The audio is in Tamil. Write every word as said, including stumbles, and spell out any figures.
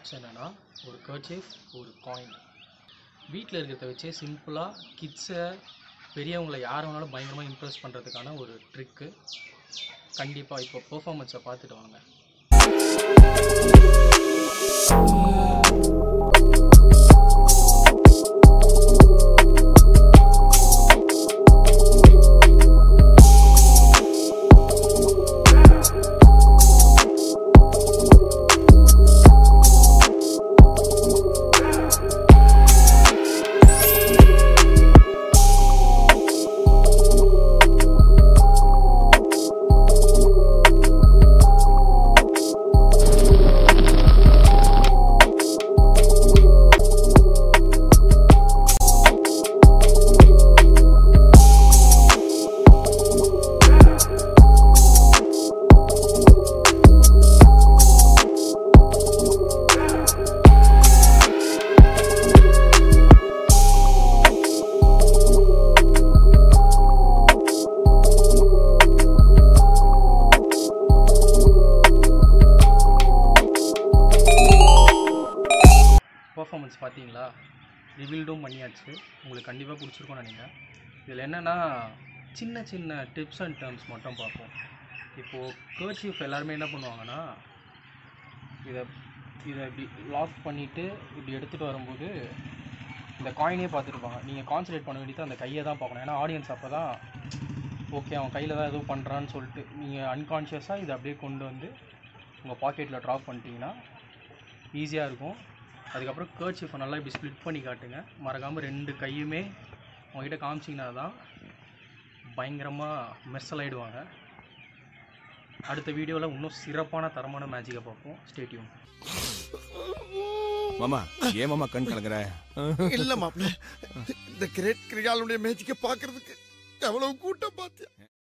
பாக்ஸ் என்னன்னா ஒரு kerchief ஒரு காயின் வீட்டில் இருக்கிறத வச்சே சிம்பிளாக கிட்ஸை பெரியவங்களை யாரை வேணாலும் பயங்கரமாக இம்ப்ரெஸ் பண்ணுறதுக்கான ஒரு ட்ரிக்கு. கண்டிப்பாக இப்போ பெர்ஃபார்மன்ஸை பார்த்துட்டு வாங்க. பர்ஃபார்மன்ஸ் பார்த்தீங்களா? ரிவீல்டும் பண்ணியாச்சு. உங்களுக்கு கண்டிப்பாக பிடிச்சிருக்கும்னு நினைக்கிறேன். இதில் என்னென்னா சின்ன சின்ன டிப்ஸ் அண்ட் டேர்ம்ஸ் மட்டும் பார்ப்போம். இப்போது kerchief எல்லாருமே என்ன பண்ணுவாங்கன்னா இதை இதை இப்படி லாக் பண்ணிவிட்டு இப்படி எடுத்துகிட்டு வரும்போது இந்த காயினே பார்த்துருப்பாங்க. நீங்கள் கான்சன்ட்ரேட் பண்ண வேண்டியது அந்த கையை தான் பார்க்கணும். ஏன்னா ஆடியன்ஸ் அப்போ தான் ஓகே அவன் கையில் தான் எதுவும் பண்ணுறான்னு சொல்லிட்டு நீங்கள் அன்கான்ஷியஸாக இதை அப்படியே கொண்டு வந்து உங்கள் பாக்கெட்டில் ட்ராப் பண்ணிட்டீங்கன்னா ஈஸியாக இருக்கும். அதுக்கப்புறம் kerchief நல்லா இப்படி ஸ்ப்ளிட் பண்ணி காட்டுங்க. மறக்காமல் ரெண்டு கையுமே உங்ககிட்ட காமிச்சிங்கன்னா தான் பயங்கரமாக மெர்சல் ஆகிடுவாங்க. அடுத்த வீடியோவில் இன்னும் சிறப்பான தரமான மேஜிக்கை பார்ப்போம். Stay tune. மாமா ஏன் மாமா கண் கலங்குற? இல்ல மாப்ள, இந்த கிரேட் கிரியாலுடைய மேஜிக்கை பார்க்கிறதுக்கு எவ்வளவு கூட்டம் பார்த்தியா?